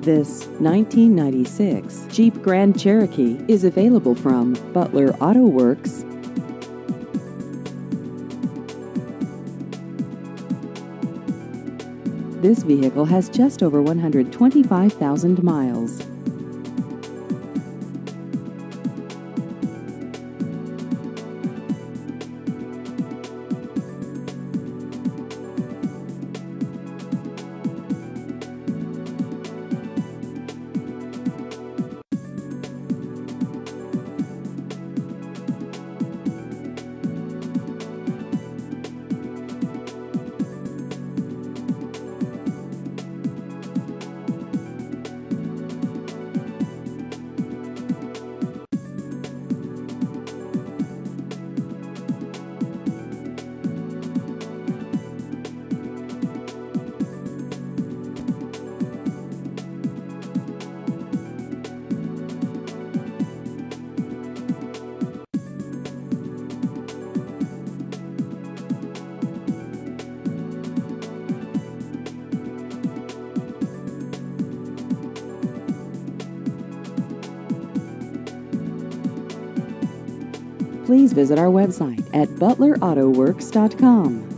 This 1996 Jeep Grand Cherokee is available from Butler Auto Works. This vehicle has just over 125,000 miles. Please visit our website at butlerautoworks.com.